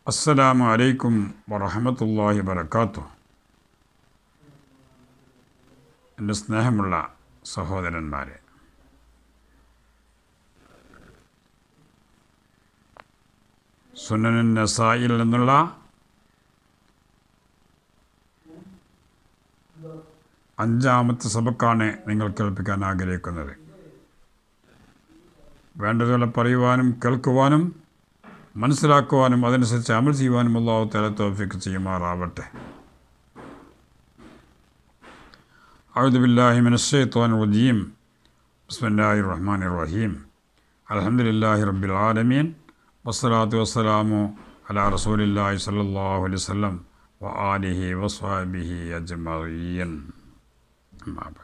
അസ്സലാമു അലൈക്കും വറഹ്മത്തുള്ളാഹി വബറകാതുഹു. എൻ്റെ സ്നേഹമുള്ള സഹോദരന്മാരെ, സുനനുൻ നസായിൽ നിന്നുള്ള അഞ്ചാമത്തെ സബക്കാണ് നിങ്ങൾ കേൾപ്പിക്കാൻ ആഗ്രഹിക്കുന്നത്. വേണ്ടതുപോലെ പറയുവാനും കേൾക്കുവാനും മനസ്സിലാക്കുവാനും അതനുസരിച്ച് അമൽ ചെയ്യുവാനും അല്ലാഹു തആല തൗഫീഖ് ചെയ്യുമാറാവട്ടെ. അഊദു ബില്ലാഹി മിനശ് ശൈത്വാനിർ റജീം. ബിസ്മില്ലാഹിർ റഹ്മാനിർ റഹീം. അൽഹംദുലില്ലാഹി റബ്ബിൽ ആലമീൻ. വസ്സലാത്തു വസ്സലാമു അലാ റസൂലില്ലാഹി സ്വല്ലല്ലാഹു അലൈഹി വസല്ലം വ ആലിഹി വസ്വഹ്ബിഹി അജ്മഈൻ. അമ്മാ ബഅദ്.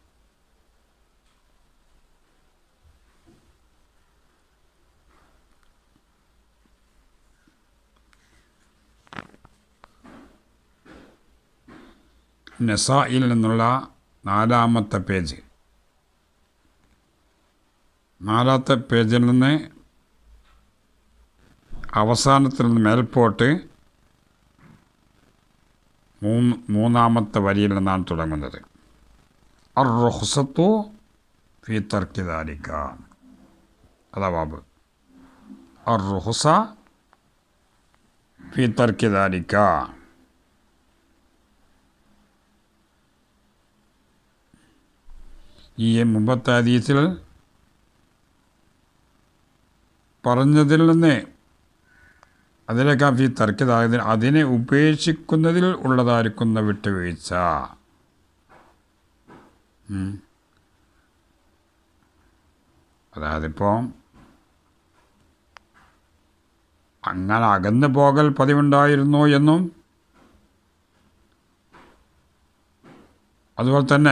നസായിൽ നിന്നുള്ള നാലാമത്തെ പേജ്. നാലാമത്തെ പേജിൽ നിന്ന് അവസാനത്തിൽ നിന്ന് മേൽപോട്ട് മൂന്നാമത്തെ വരിയിൽ നിന്നാണ് തുടങ്ങുന്നത്. അർ റുഖ്സത്തു ഫീ തർക്കി ദാലിക. അതാ ബാബ്. അർ റുഖ്സ ഫീ തർക്കി ദാലിക. ഈ മുമ്പത്തെ ഹദീസിൽ പറഞ്ഞതിൽ നിന്ന് അതിലേക്കാ ഫീ തർക്കിതായതിന് അതിനെ ഉപേക്ഷിക്കുന്നതിൽ ഉള്ളതായിരിക്കുന്ന വിട്ടുവീഴ്ച. അതായതിപ്പോൾ അങ്ങനെ അകന്നു പോകൽ പതിവുണ്ടായിരുന്നു എന്നും അതുപോലെ തന്നെ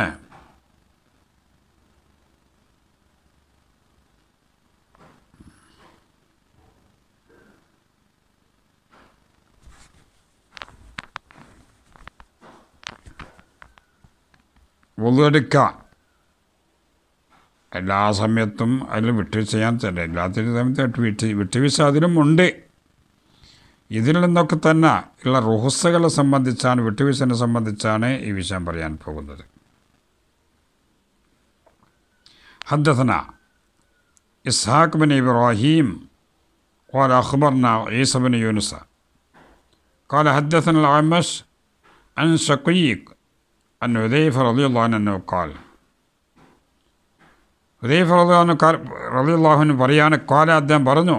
വുളുഎടുക്കുക, എല്ലാ സമയത്തും അതിൽ വിട്ടുവീഴ്ച ചെയ്യാൻ തന്നെ എല്ലാത്തിൻ്റെ സമയത്ത് വിട്ടുവീഴ്ച അതിലും ഉണ്ട്. ഇതിൽ നിന്നൊക്കെ തന്നെ ഉള്ള റുഹ്സകളെ സംബന്ധിച്ചാണ്, വിട്ടുവീഴ്ചനെ സംബന്ധിച്ചാണ് ഈ വിഷയം പറയാൻ പോകുന്നത്. ഹദ്ദസനാ ഇസ്ഹാഖ് ബിൻ ഇബ്രാഹിം ഖാല അഖ്ബർനാ ഈസ ബിൻ യൂനുസ ഖാല ഹദ്ദസനാ അൽ-അഅ്മശ് അൻ ശഖീഖ് അൻ ഹുദൈഫ റളിയല്ലാഹു അൻഹു ഖാല. ഹുദൈഫ റളിയല്ലാഹു അൻഹു പറയാണ്, ഖാല അദ്ദേഹം പറഞ്ഞു,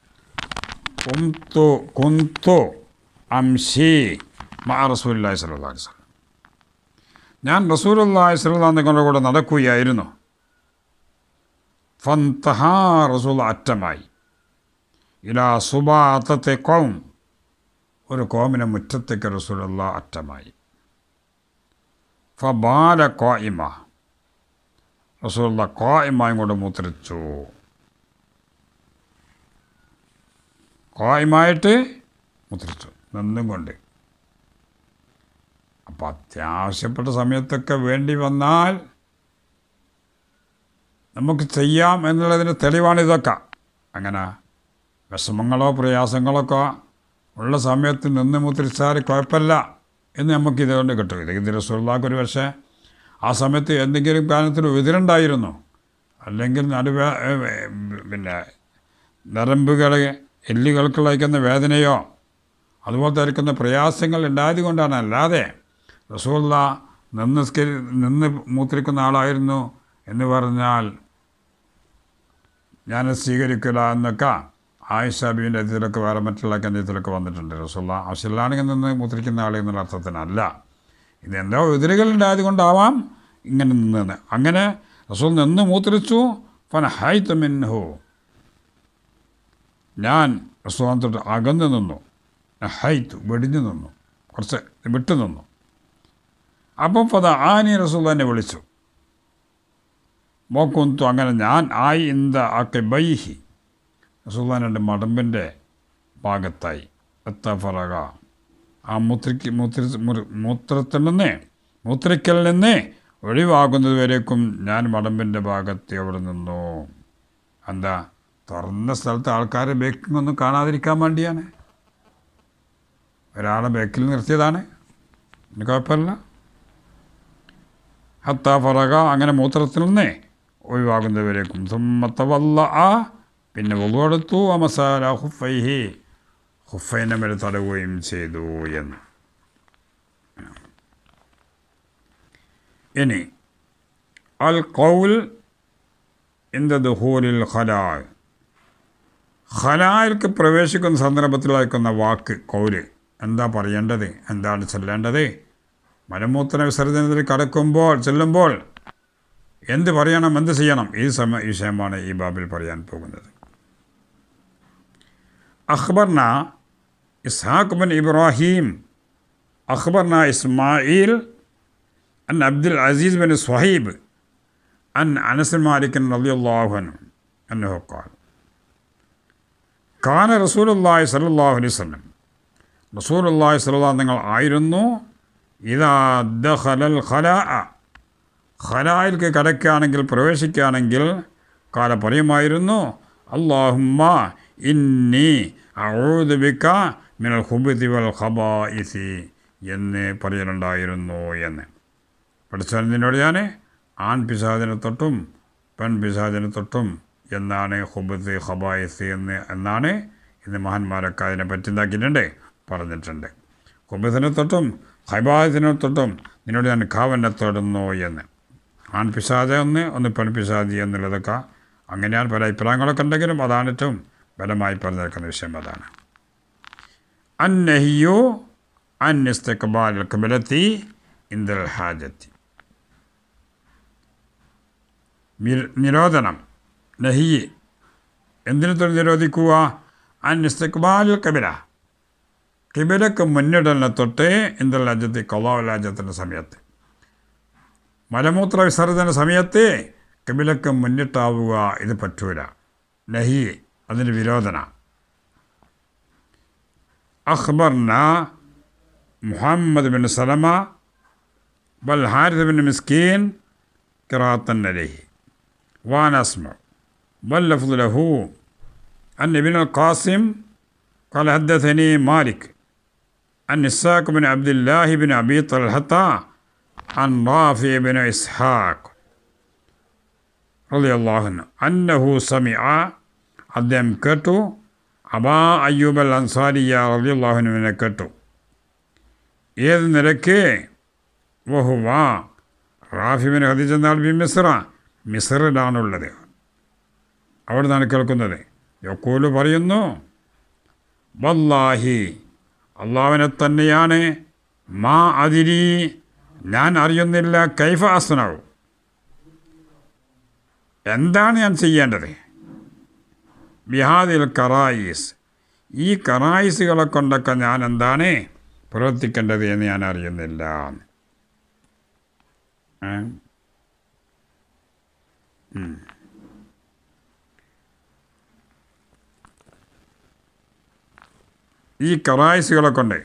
കുന്തു അംശി മഅ റസൂലുള്ളാഹി സ്വല്ലല്ലാഹു അലൈഹി വസല്ലം. ഞാൻ റസൂലുള്ളാഹി സ്വല്ലല്ലാഹു അലൈഹി വസല്ലം കൂടെ നടക്കുകയായിരുന്നു. ഫന്തഹാ റസൂൽ അറ്റമായി. ഇലാ സുബാതത്തെ ഖൗം, ഒരു കോമിനെ മുറ്റത്തേക്ക് റസൂലുള്ളാഹി അറ്റമായി. ഫബാല ഖായിമ, റസൂലുള്ളാഹി ഖായിമായും കൊണ്ട് മൂത്രിച്ചു. ഖായിമായിട്ട് മൂത്രിച്ചു, നിന്നും കൊണ്ട്. അപ്പം അത്യാവശ്യപ്പെട്ട സമയത്തൊക്കെ വേണ്ടി വന്നാൽ നമുക്ക് ചെയ്യാം എന്നുള്ളതിന് തെളിവാണിതൊക്കെ. അങ്ങനെ വിഷമങ്ങളോ പ്രയാസങ്ങളൊക്കെ ഉള്ള സമയത്ത് നിന്ന് മൂത്രിച്ചാൽ കുഴപ്പമില്ല എന്ന് നമുക്ക് ഇതുകൊണ്ട് കിട്ടും. ഇത് റസൂലുള്ളാഹിക്ക് ഒരു പക്ഷേ ആ സമയത്ത് എന്തെങ്കിലും കാരണത്തിൽ എതിരുണ്ടായിരുന്നു, അല്ലെങ്കിൽ പിന്നെ നരമ്പുകൾ എല്ലുകൾക്കുള്ള വേദനയോ അതുപോലത്തെ ആയിരിക്കുന്ന പ്രയാസങ്ങൾ ഉണ്ടായത് കൊണ്ടാണ്. അല്ലാതെ റസൂലുള്ളാഹി നിന്ന് മൂത്രിക്കുന്ന ആളായിരുന്നു എന്ന് പറഞ്ഞാൽ ഞാൻ സ്വീകരിക്കില്ല എന്നൊക്കെ ആയിഷ ബീവിൻ്റെ ഇതിലൊക്കെ വേറെ മറ്റുള്ള ഇതിലൊക്കെ വന്നിട്ടുണ്ട്. റസൂലുള്ളാഹി ആവശ്യമില്ലാണെങ്കിൽ നിന്ന് മൂത്രിക്കുന്ന ആൾ എന്നുള്ള അർത്ഥത്തിനല്ല. ഇതെന്തോ എതിരുകൾ ഉണ്ടായത് കൊണ്ടാവാം ഇങ്ങനെ നിന്നത്. അങ്ങനെ റസൂൽ നിന്ന് മൂത്രിച്ചു. ഫനഹൈതു മിൻഹു, ഞാൻ റസൂലിനെ തൊട്ട് അകന്നു നിന്നു. നഹൈതു, വെടിഞ്ഞു നിന്നു, കുറച്ച് വിട്ടു നിന്നു. അപ്പം ഫദഅാനി, റസൂൽ എന്നെ വിളിച്ചു. മോക്കുന്തു, അങ്ങനെ ഞാൻ ആയി ഇന്ദ അഖബൈഹി, റസൂലുള്ളാഹിന്റെ രണ്ട് മടമ്പിൻ്റെ ഭാഗത്തായി. എത്തഫറക, ആ മൂത്രക്കലിൽ നിന്ന് ഒഴിവാകുന്നത് വരേക്കും ഞാൻ മടമ്പിൻ്റെ ഭാഗത്ത് അവിടെ നിന്നു. എന്താ, തുറന്ന സ്ഥലത്ത് ആൾക്കാരെ ബേക്കിങ്ങൊന്നും കാണാതിരിക്കാൻ വേണ്ടിയാണ്. ഒരാളെ ബേക്കിൽ നിർത്തിയതാണ്, പിന്നെ കുഴപ്പമില്ല. ഹത്താ ഫറക, അങ്ങനെ മൂത്രത്തിൽ നിന്ന് ഒഴിവാകുന്നവരേക്കും. സുമ്മത്തവല്ല, പിന്നെ വുളൂഅെടുത്തു. അമസാല ഖുഫൈഹി, ഖുഫൈൻ്റെ മേൽ തടവുകയും ചെയ്തു എന്ന്. ഇനി അൽ ഖൗൽ ഇൻദ ദുഖൂലിൽ ഖലാ, ഖലായിൽക്ക് പ്രവേശിക്കുന്ന സന്ദർഭത്തിൽ വായിക്കുന്ന വാക്ക് കൗല്. എന്താ പറയേണ്ടത്, എന്താണ് ചൊല്ലേണ്ടത്? മലമൂത്ര വിസർജനത്തിൽ ചെല്ലുമ്പോൾ എന്ത് പറയണം, എന്ത് ചെയ്യണം? ഈ വിഷയമാണ് ഈ ബാബിൽ പറയാൻ പോകുന്നത്. അഖ്ബർന ഇസ്ഹാഖ് ബിൻ ഇബ്രാഹിം അഖ്ബർന ഇസ്മായിൽ അൻ അബ്ദുൽ അസീസ് ബിൻ സ്വഹീബ് അൻ അനസ് മാലിക് റളിയല്ലാഹു അൻഹു അന്നഹു ഖാല കാന റസൂലുള്ളാഹി സ്വല്ലല്ലാഹു അലൈഹി വസല്ലം, റസൂലുള്ളാഹി സ്വല്ലല്ലാഹു നിങ്ങൾ ആയിരുന്നു, ഇദാ ദഖലൽ ഖലാഅ, ഖലായിൽക്ക് കടക്കുകയാണെങ്കിൽ, പ്രവേശിക്കുകയാണെങ്കിൽ, കാല പറയുമായിരുന്നു, അല്ലാഹുമ്മ ഇന്നി അഊദു ബിക മിനൽ ഖുബുതി വൽ ഖബായിസി എന്ന് പറയലുണ്ടായിരുന്നു എന്ന്. പഠിച്ചതിനോട് ഞാൻ ആൺ പിശാചിനെ തൊട്ടും പെൺ പിശാചിനെ തൊട്ടും എന്നാണ് ഖുബുത്ത് ഖബായിസ് എന്നാണ് ഇന്ന് മഹാന്മാരൊക്കെ അതിനെ പറ്റി എന്താക്കിയിട്ടുണ്ട്, പറഞ്ഞിട്ടുണ്ട്. ഖുബുത്തിനെ തൊട്ടും ഖബായിസിനെ തൊട്ടും നിന്നോട് ഞാൻ കാവന്നെ തൊടുന്നു എന്ന്. ആൺ പിശാച് ഒന്ന് പെൺ പിശാചി എന്നുള്ളതൊക്കെ അങ്ങനെയാണ് പല അഭിപ്രായങ്ങളൊക്കെ ഉണ്ടെങ്കിലും അതാണ് ഏറ്റവും ബലമായി പറഞ്ഞിരിക്കുന്ന വിഷയം. അതാണ് അന്നഹിയു അൻ ഇസ്തിഖ്ബാൽ ഖിബ്ലത്തി ഇൻദൽ ഹാജത്തി, നിരോധനം. നഹി എന്തിനു തൊട്ട് നിരോധിക്കുക? അൻ ഇസ്തിഖ്ബാൽ ഖിബ്ല, ഖിബ്ലക്ക് മുന്നിടലിനെ തൊട്ട് ഇൻദൽ ഹാജത്തി, ഖളാഉൽ ഹാജത്തിൻ്റെ സമയത്ത്, മലമൂത്ര വിസർജന സമയത്ത് ഖിബ്ലക്ക് മുന്നിട്ടാവുക, ഇത് പറ്റൂല. നഹി, അതിൻ്റെ വിരോധന. അഖ്ബർന മുഹമ്മദ് ബിൻ സലമ ബൽ ഹാരിസ് ബിൻ മിസ്കീൻ ഖിറാഅത്തൻ അലൈഹി വാന അസ്മഉ ബൽ ലഫ്ദു ലഹു അൻ ഇബ്നുൽ ഖാസിം ഖാല ഹദ്ദസനി മാലിക് അൻ ഇസ്ഹാഖ് ബിൻ അബ്ദുല്ലാഹി ബിൻ അബി തൽഹത അൻ റാഫി ബിൻ ഇസ്ഹാഖ് റളിയല്ലാഹു അൻഹു അന്നഹു സമിഅ, അദ്ദേഹം കേട്ടു, അബാ അയ്യൂബ് അൽ അൻസാരിയ റളിയല്ലാഹു അൻഹുവിനെ കേട്ടു. ഏത് നിലയ്ക്ക്? വഹുവ റാഫി ബിൻ ഖദീജ എന്നാൽ ബി മിസ്ര, മിസ്റിലാണുള്ളത്, അവിടെ നിന്നാണ് കേൾക്കുന്നത്. യഖൂലു പറയുന്നു, വല്ലാഹി അള്ളാഹുവിനെ തന്നെയാണ്, മാ അദിരി ഞാൻ അറിയുന്നില്ല, കൈഫ അസ്നഉ എന്താണ് ഞാൻ ചെയ്യേണ്ടത്, ബിഹാദിൽ കറായിസ് ഈ കറായിസുകളെ കൊണ്ടൊക്കെ ഞാൻ എന്താണ് പ്രവർത്തിക്കേണ്ടത് എന്ന് ഞാൻ അറിയുന്നില്ല. ഈ കറായിസുകളെ കൊണ്ട്,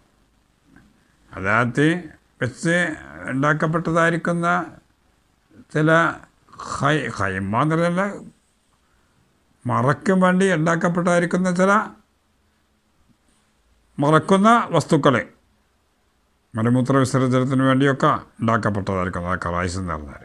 അതായത് വെച്ച് ഉണ്ടാക്കപ്പെട്ടതായിരിക്കുന്ന ചില ഹൈമാന്നല്ല മറയ്ക്കും വേണ്ടി ഉണ്ടാക്കപ്പെട്ടതായിരിക്കുന്ന ചില മറക്കുന്ന വസ്തുക്കൾ, മലമൂത്ര വിസർജനത്തിന് വേണ്ടിയൊക്കെ ഉണ്ടാക്കപ്പെട്ടതായിരിക്കും ആ കറായിസ് എന്ന് പറഞ്ഞാൽ.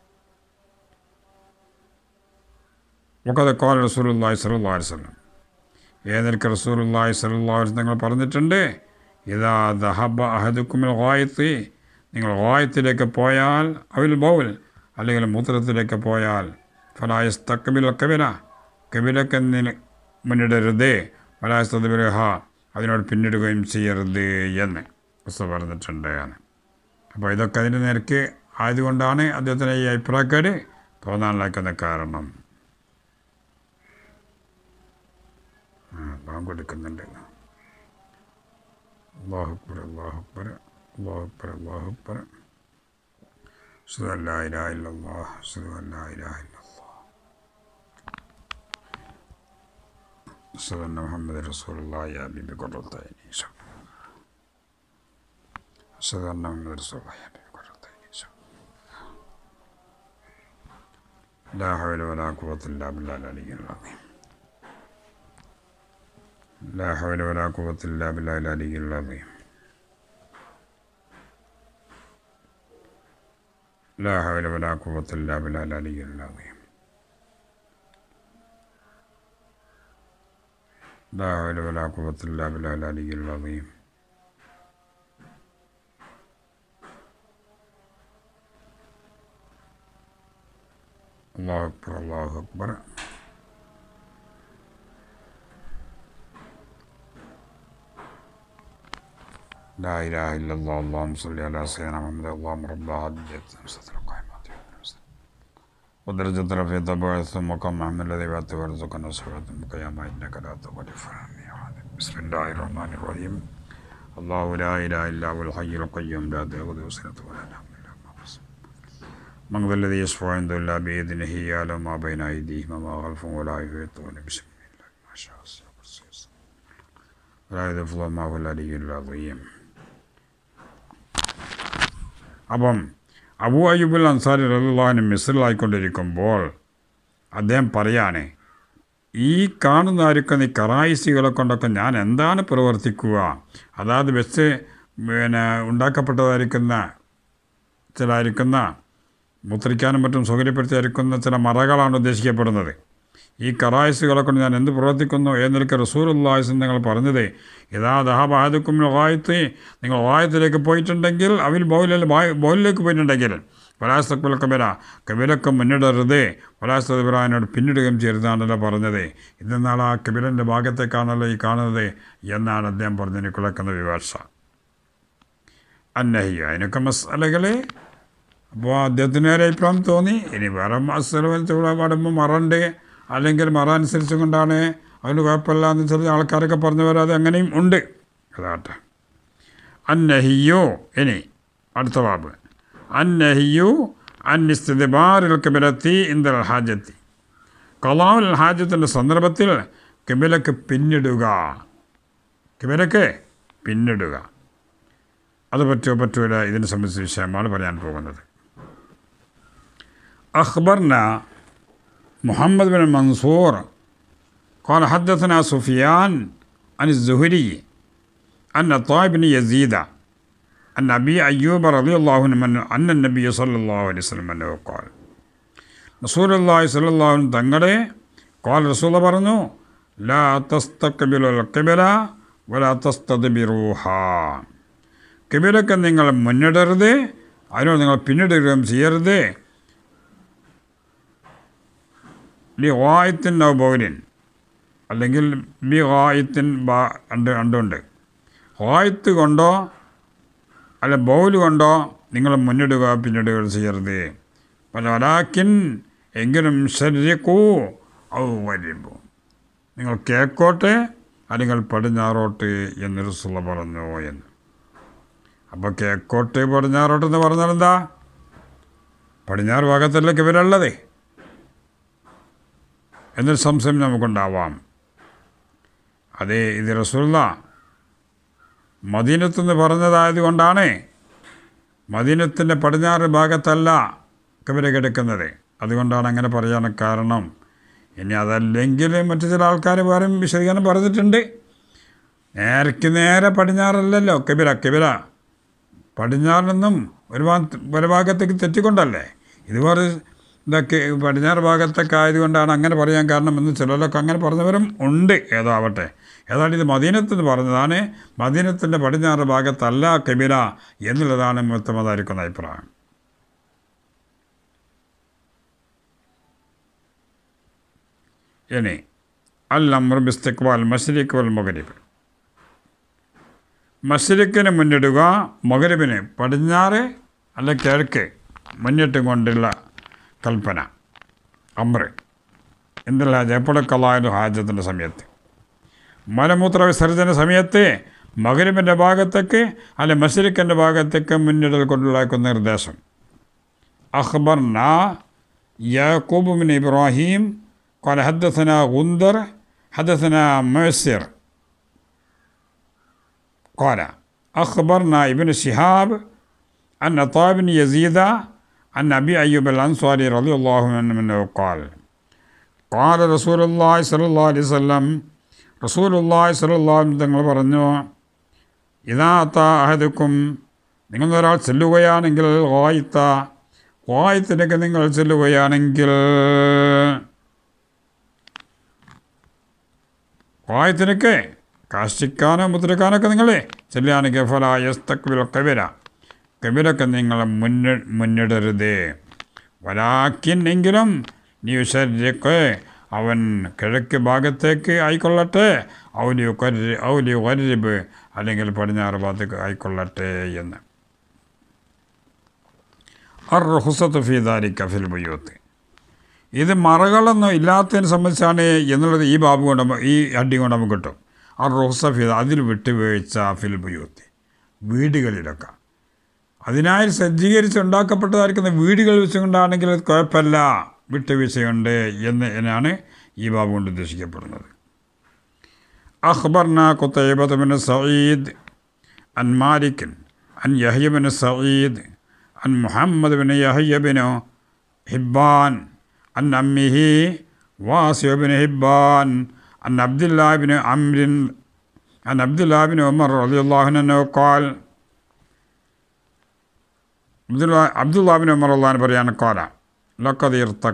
വഖദ് ഖാല റസൂലുള്ളാഹി സ്വല്ലല്ലാഹു അലൈഹി വസല്ലം, ഏതൊക്കെ റസൂലുള്ളാഹി സ്വല്ലല്ലാഹു അലൈഹി വസല്ലം തങ്ങൾ പറഞ്ഞിട്ടുണ്ട്, ഇദാ ദഹബ അഹദുക്കുമിൽ ഗായത്തി നിങ്ങൾ ഗായത്തിലേക്ക് പോയാൽ, അവിൽ ബൗൽ അല്ലെങ്കിൽ മൂത്രത്തിലേക്ക് പോയാൽ, ഫലാ യസ്തഖ്ബിൽ ഖിബ്ല ഖിബ്ലക്ക് മുന്നിടരുത്, ഫലാ യസ്തദ്ബിർഹ അതിനോട് പിന്നിടുകയും ചെയ്യരുത് എന്ന് പറഞ്ഞിട്ടുണ്ട് എന്ന്. അപ്പോൾ ഇതൊക്കെ അതിൻ്റെ നേർക്ക് ആയതുകൊണ്ടാണ് അദ്ദേഹത്തിന് ഈ അഭിപ്രായക്കേട് തോന്നാനുണ്ടാക്കുന്ന കാരണം. കൊടുക്കുന്നുണ്ട്. അല്ലാഹു അക്ബർ അല്ലാഹു അക്ബർ അല്ലാഹു അക്ബർ അല്ലാഹു അക്ബർ അശ്ഹദു അൻ ലാ ഇലാഹ ഇല്ലല്ലാഹ് അശ്ഹദു അൻ ലാ ഇലാഹ ഇല്ലല്ലാഹ് അശ്ഹദു അന്ന മുഹമ്മദൻ റസൂലുള്ളാഹി യാ ഹബീബി ഖുർറത അയ്നി അശ്ഹദു അന്ന മുഹമ്മദൻ റസൂലുള്ളാഹി യാ ഹബീബി ഖുർറത അയ്നി ലാ ഹൗല വലാ ഖുവത ഇല്ലാ ബില്ലാഹിൽ അലിയ്യിൽ അസീം. ലാ ഹൗല വലാ ഖുവത ഇല്ലാ ബില്ലാഹിൽ അലിയ്യിൽ അസീം. ലാ ഹൗല വലാ ഖുവത ഇല്ലാ ബില്ലാഹിൽ അലിയ്യിൽ അസീം. ലാ ഹൗല വലാ ഖുവത ഇല്ലാ ബില്ലാഹിൽ അലിയ്യിൽ അസീം. അല്ലാഹു അക്ബർ, അല്ലാഹു അക്ബർ. لا إله إلا الله. اللهم صل على سيدنا محمد. اللهم رب هذه الخمسة القائمات ودرجة رفيع بعث مقام محمد الذي بعث ورزقنا صلاة المقيامة إنك لا تغلف بسم الله الرحمن الرحيم. الله لا إله إلا هو الحي القيوم لا تأخذه سنة ولا نوم من ذا الذي يشفع عنده إلا بإذنه يعلم ما بين أيديهم وما خلفهم ولا يحيطون بشيء إلا بما شاء ولا يضل ما هو العلي العظيم. അപ്പം അബൂ അയ്യൂബുൽ അൻസാരി റളിയല്ലാഹു അൻഹു മിസ്രിലായിക്കൊണ്ടിരിക്കുമ്പോൾ അദ്ദേഹം പറയാണ്, ഈ കാണുന്നതായിരിക്കുന്ന ഈ കറായിസികളെ കൊണ്ടൊക്കെ ഞാൻ എന്താണ് പ്രവർത്തിക്കുക? അതായത് വെച്ച് ഉണ്ടാക്കപ്പെട്ടതായിരിക്കുന്ന മുദ്രിക്കാനും മറ്റും സൗകര്യപ്പെടുത്തിയായിരിക്കുന്ന ചില മറകളാണ് ഉദ്ദേശിക്കപ്പെടുന്നത്. ഈ കറായിസുകളെ കൊണ്ട് ഞാൻ എന്ത് പ്രവർത്തിക്കുന്നു എന്നൊക്കെ റസൂലുള്ളാഹി നിങ്ങൾ പറഞ്ഞത്, ഇതാ ദഹബ അഹദുക്കും ഗായത്ത്, നിങ്ങൾ ഗായത്തിലേക്ക് പോയിട്ടുണ്ടെങ്കിൽ അവിൽ ബൗലിലേക്ക് പോയിട്ടുണ്ടെങ്കിൽ വലാസ്തഖ്ബിൽ ഖിബല, ഖിബലക്ക് മുന്നിടരുത്, വലാസ്തദ്ബിറാനോട് പിന്നിടുകയും ചെയ്യരുതാണല്ലോ പറഞ്ഞത്. ഇതെന്നാൾ ആ ഖിബലൻ്റെ ഭാഗത്തേക്കാണല്ലോ ഈ കാണുന്നത് എന്നാണ് അദ്ദേഹം പറഞ്ഞതിന് കുളക്കുന്ന വിവക്ഷ. അന്നഹി, അതിനൊക്കെ മസാലകൾ. അപ്പോൾ അദ്ദേഹത്തിന് ഒരു അഭിപ്രായം തോന്നി, ഇനി വേറെ മസാല പാടുമ്പോൾ മറണ്ട് അല്ലെങ്കിൽ മറ അനുസരിച്ചും കൊണ്ടാണ് അതിന് കുഴപ്പമില്ല എന്ന് വെച്ചാൽ ആൾക്കാരൊക്കെ പറഞ്ഞു വരാതെ അങ്ങനെയും ഉണ്ട്. അതാട്ടെ. അന്നഹിയോ, ഇനി അടുത്ത ബാബ്, അന്നഹിയു അന്നിസ്തിദ്ബാറിൽ ഖിബലത്തി ഇൻദൽ ഹാജത്തി, ഖളാഉൽ ഹാജത്തിൻ്റെ സന്ദർഭത്തിൽ ഖിബലക്ക് പിന്നിടുക. അത് പറ്റൂല, ഇതിനെ സംബന്ധിച്ച വിഷയമാണ് പറയാൻ പോകുന്നത്. അഖ്ബർന محمد بن منصور قال حدثنا سفيان عن الزهري أن طه بن يزيد عن أبي أيوب رضي الله عنه أن النبي صلى الله عليه وسلم أنه قال رسول الله صلى الله عليه وسلم തങ്ങളെ قال رسول الله പറഞ്ഞു لا تستقبلوا القبلة ولا تستدبروها, ഖിബലക്ക് നിങ്ങൾ മുന്നിടരുത്, അതിനോട് നിങ്ങൾ പിന്നിടുകയും ചെയ്യരുത്. ലി ഗായത്തിൻ ഔ ബൗലിൻ, അല്ലെങ്കിൽ ബി ഗായത്തിൻ രണ്ടുണ്ട്. ഗായത്ത് കൊണ്ടോ അല്ല ബൗല് കൊണ്ടോ നിങ്ങൾ പിന്നിടുക ചെയ്യരുത്. വലാക്കിൻ, എങ്കിലും ശരിക്കൂ ഔ വരിബു, നിങ്ങൾ കിഴക്കോട്ട് അല്ലെങ്കിൽ പടിഞ്ഞാറോട്ട് എന്ന് റസൂൽ പറഞ്ഞു എന്ന്. അപ്പോൾ കിഴക്കോട്ട് പടിഞ്ഞാറോട്ട് എന്ന് പറഞ്ഞാൽ എന്താ? പടിഞ്ഞാറ് ഭാഗത്തല്ലേ ഖിബലയുള്ളത് എന്നൊരു സംശയം നമുക്കുണ്ടാവാം. അതേ, ഇത് റസൂലുള്ളാഹി മദീനത്തുനിന്ന് പറഞ്ഞതായത് കൊണ്ടാണ് മദീനത്തിൻ്റെ പടിഞ്ഞാറ് ഭാഗത്തല്ല ഖിബല കിടക്കുന്നത്. അതുകൊണ്ടാണ് അങ്ങനെ പറയാൻ കാരണം. ഇനി അതല്ലെങ്കിൽ മറ്റു ചില ആൾക്കാർ വേറെയും വിശദീകരണം പറഞ്ഞിട്ടുണ്ട്. നേരെ പടിഞ്ഞാറല്ലല്ലോ ഖിബല, പടിഞ്ഞാറിൽ നിന്നും ഒരു ഭാഗത്തേക്ക് തെറ്റിക്കൊണ്ടല്ലേ. ഇതുപോലെ ഇതൊക്കെ പടിഞ്ഞാറ് ഭാഗത്തൊക്കെ ആയതുകൊണ്ടാണ് അങ്ങനെ പറയാൻ കാരണം എന്ന് ചിലരൊക്കെ അങ്ങനെ പറഞ്ഞവരും ഉണ്ട്. ഏതോ ആവട്ടെ, ഏതാണ്ട് ഇത് മദീനത്തിന് പറഞ്ഞതാണ്. മദീനത്തിൻ്റെ പടിഞ്ഞാറ് ഭാഗത്തല്ല ഖിബല എന്നുള്ളതാണ് മുത്തമതായിരിക്കുന്ന അഭിപ്രായം. ഇനി അൽ-അംറു ബിസ്തിഖ്ബാൽ മശ്രിഖ് വൽ മഗ്രിബ്, മശ്രിഖിന് മുന്നിടുക, മഗ്രിബിന് പടിഞ്ഞാറ് അല്ല കിഴക്ക് മുന്നിട്ടും കൊണ്ടുള്ള കൽപ്പന. അമ്ര എന്തുള്ള എപ്പോഴും ഖളാഉൽ ഹാജത്തിൻ്റെ സമയത്ത്, മലമൂത്ര വിസർജന സമയത്ത് മഗ്രിബിൻ്റെ ഭാഗത്തേക്ക് അല്ലെ മശ്രിഖിൻ്റെ ഭാഗത്തേക്ക് മുന്നിടൽ കൊണ്ടുള്ള നിർദ്ദേശം. അഖ്ബർന യാഖൂബ് ബിൻ ഇബ്രാഹിം قال حدثنا غندر حدثنا معسر قال أخبرنا ابن شهاب أن طه بن يزيد عن أبي أيوب الأنصاري رضي الله عنه قال قال رسول الله صلى الله عليه وسلم റസൂലുള്ളാഹി സ്വല്ലല്ലാഹു അലൈഹി വസല്ലം തങ്ങൾ പറഞ്ഞു, ഇദാ അതാ അഹദുക്കും, നിങ്ങളൊരാൾ ചെല്ലുകയാണെങ്കിൽ ഗായിത്തിലേക്ക് നിങ്ങൾ ചെല്ലുകയാണെങ്കിൽ, ഗായിത്തിനൊക്കെ കാഷ്ടിക്കാനോ മുദ്രക്കാനൊക്കെ നിങ്ങൾ ചെല്ലുകയാണെങ്കിൽ ഫലാ യസ്തഖ്ബിൽ കബിലൊക്കെ നിങ്ങൾ മുന്നിടരുത്. വലാക്കിൻ എങ്കിലും യുശർരിഖ്, അവൻ കിഴക്ക് ഭാഗത്തേക്ക് ആയിക്കൊള്ളട്ടെ, ഔലി ഗരിബ്, അല്ലെങ്കിൽ പടിഞ്ഞാറ് ഭാഗത്തേക്ക് ആയിക്കൊള്ളട്ടെ എന്ന്. അർറുഖ്സത്തു ഫീ ദാലിക ഫിൽ ബുയൂത്ത്, ഇത് മറകളൊന്നും ഇല്ലാത്തതിനെ സംബന്ധിച്ചാണ് എന്നുള്ളത് ഈ ബാബു കൊണ്ട്, ഈ അടി കൊണ്ട് നമുക്ക് കിട്ടും. അർറുഖ്സ ഫീ, അതിൽ വിട്ടുവീഴ്ച ഫിൽ ബുയൂത്ത്, വീടുകളിലൊക്കെ. അതിനായി സജ്ജീകരിച്ചുണ്ടാക്കപ്പെട്ടതായിരിക്കുന്ന വീടുകൾ വെച്ചുകൊണ്ടാണെങ്കിൽ അത് കുഴപ്പമില്ല, വിട്ടുവീഴ്ചയുണ്ട് എന്നാണ് ഈ ബാബു കൊണ്ട് ഉദ്ദേശിക്കപ്പെടുന്നത്. അഖ്ബർനാ ഖുതൈബത്ത് ബിൻ സഈദ് അൻ മാലിക് അൻ യഹ്യ ബിൻ സഈദ് അൻ മുഹമ്മദ് ബിൻ യഹ്യ ബിൻ ഹിബ്ബാൻ അൻ അമ്മിഹി വാസിഅ ബിൻ ഹിബ്ബാൻ അൻ അബ്ദുല്ലാഹി ബിൻ അംറിൻ അൻ അബ്ദുല്ലാഹി ബിൻ ഉമർ റളിയല്ലാഹു അൻഹു ഖാൽ, അബ്ദുല്ലാഹി ബിൻ ഉമർ റളിയല്ലാഹു അൻഹു പറയാണ്, ഖാല ലഖദ്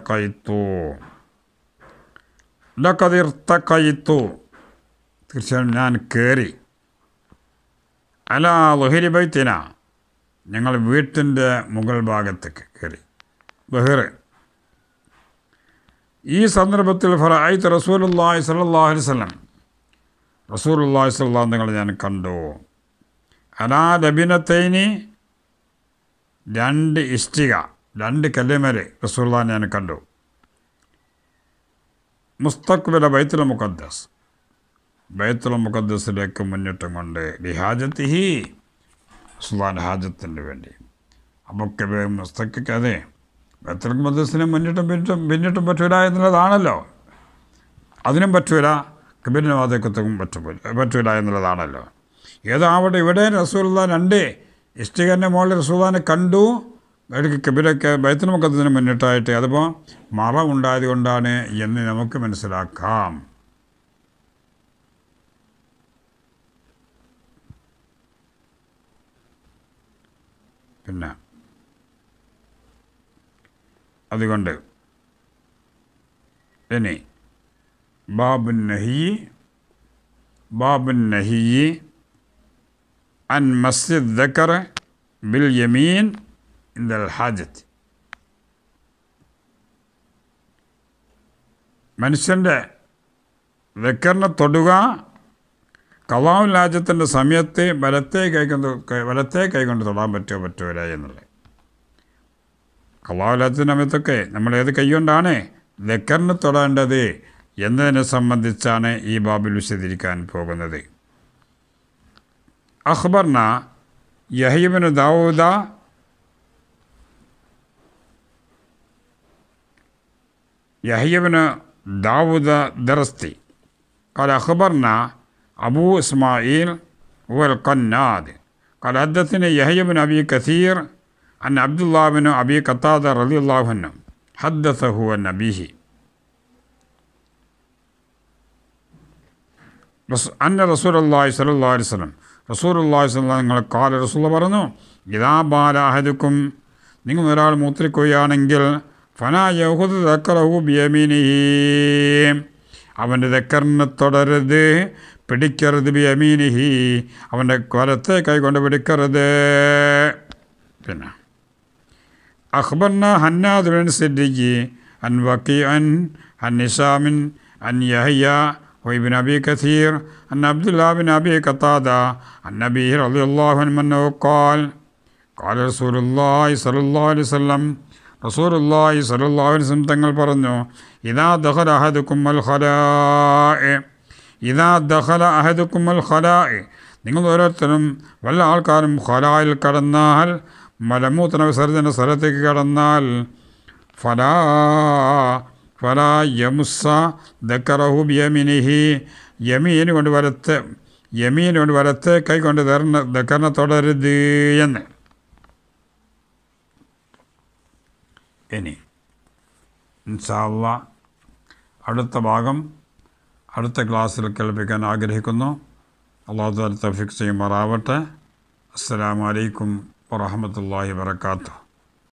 ഇർതഖൈതു, തീർച്ചയായും ഞാൻ കയറി, അലാ ളുഹരി ബൈത്തിന, ഞങ്ങൾ വീട്ടിൻ്റെ മുകൾ ഭാഗത്തേക്ക് കയറി. ബഹിർ, ഈ സന്ദർഭത്തിൽ ഫറഅയ്തു റസൂലുള്ളാഹി സ്വല്ലല്ലാഹു അലൈഹി വസല്ലം, റസൂലുള്ളാഹി സ്വല്ലല്ലാഹു അലൈഹി വസല്ലം ഞാൻ കണ്ടു, അലാ ലബിനത്തൈനി, 2 ഇഷ്ടിക, 2 കല്ലുമേൽ റസൂലുള്ളാഹിനെ ഞാൻ കണ്ടു. മുസ്തഖ്ബില ബൈത്തുൽ മുഖദ്ദസ്, ബൈത്തുൽ മുഖദ്ദസിലേക്ക് മുന്നിട്ടും കൊണ്ട്, ലിഹാജത്തിഹി, റസൂലുള്ളാഹിൻ്റെ ഹാജത്തിന് വേണ്ടി. അപ്പോൾ മുസ്തഖ്ക്ക് അതെ ബൈത്തുൽ മുഖദ്ദസിനെ പിന്നിട്ടും പറ്റൂല എന്നുള്ളതാണല്ലോ, അതിനും പറ്റൂല, കിബിലിന് വാതക്കത്തും പറ്റൂല എന്നുള്ളതാണല്ലോ. ഏതാവട്ടെ, ഇവിടെ റസൂലുള്ളാഹി 2 ഇഷ്ടികൻ്റെ മുകളിൽ റസൂലുള്ളാഹിനെ കണ്ടു, കിബിലൊക്കെ ബൈത്തുൽ മുഖദ്ദസിന് മുന്നിട്ടായിട്ട്. അതിപ്പോൾ മറ ഉണ്ടായത് കൊണ്ടാണ് എന്ന് നമുക്ക് മനസ്സിലാക്കാം. പിന്നെ അതുകൊണ്ട് ഇനി ബാബുൻ നഹി അൻ മസ്ജിദ് ദക്കർ ബിൽ യമീൻ ഇൻദൽ ഹാജത്ത്, മനുഷ്യൻ്റെ ദക്കറിനെ തൊടുക ഖളാഉൽ ഹാജത്തിൻ്റെ സമയത്ത് വലത്തേ കൈകൊണ്ട് തൊടാൻ പറ്റൂല എന്നുള്ളത്. ഖളാഉൽ ഹാജത്തിൻ്റെ സമയത്തൊക്കെ നമ്മൾ ഏത് കൈകൊണ്ടാണ് ദക്കറിനെ തൊടേണ്ടത് എന്നതിനെ സംബന്ധിച്ചാണ് ഈ ബാബിൽ വിശദീകരിക്കാൻ പോകുന്നത്. അഖ്ബർന യഹ്യ ബിൻ ദാവൂദ ദറസ്തി قال أخبرنا أبو إسماعيل والقناد قال حدثني يحيى بن أبي كثير عن عبد الله بن أبي قتادة رضي الله عنه حدثه عن أبيه أن رسول الله صلى الله عليه وسلم رسول الله صلى الله عليه وسلم قال رسول الله പറഞ്ഞു, ഇദാ ബാല അഹദുക്കും, നിങ്ങൾ ഒരാൾ മൂത്രിക്കുകയാണെങ്കിൽ, ഫലാ യഖുദ് ദക്കറഹു ബിയമീനിഹി, അവൻ്റെ ദക്കറിനെ തുടരുത്, പിടിക്കരുത്, ബിയമീനിഹി, അവൻ്റെ വലത്തെ കൈ കൊണ്ട് പിടിക്കരുത്. പിന്നെ അഖ്ബർന ഹന്നാദ് ബിൻ സിദ്ദീഖ് അൻ വക്കീഅൻ അൻ നിസാമിൻ അൻ യഹ്യ وابن أبي كثير أن عبد الله بن أبي قتادة عن أبيه رضي الله عنه أنه قال قال رسول الله صلى الله عليه وسلم رسول الله صلى الله عليه وسلم തങ്ങൾ പറഞ്ഞു, إذا دخل أحدكم الخلاء إذا دخل أحدكم الخلاء, നിങ്ങൾ ഓരോരുത്തരും വല്ല ആൾക്കാരും ഖലായിൽ കടന്നാൽ, മലമൂത്ര വിസർജന സ്ഥലത്തേക്ക് കടന്നാൽ, ഫലാ യമുസ്സ ദക്കറഹു ബിയമീനിഹി, യമീൻ കൊണ്ട് വലത്തെ കൈ കൊണ്ട് ദക്കറിനെ തുടരുത് എന്ന്. ഇനി ഇൻഷാ അല്ലാഹ് അടുത്ത ഭാഗം അടുത്ത ക്ലാസ്സിൽ കേൾപ്പിക്കാൻ ആഗ്രഹിക്കുന്നു. അല്ലാഹു തആല തൗഫീഖ് ചെയ്യുമാറാവട്ടെ. അസ്സലാമു അലൈക്കും വറഹ്മത്തുള്ളാഹി വബറകാതുഹു.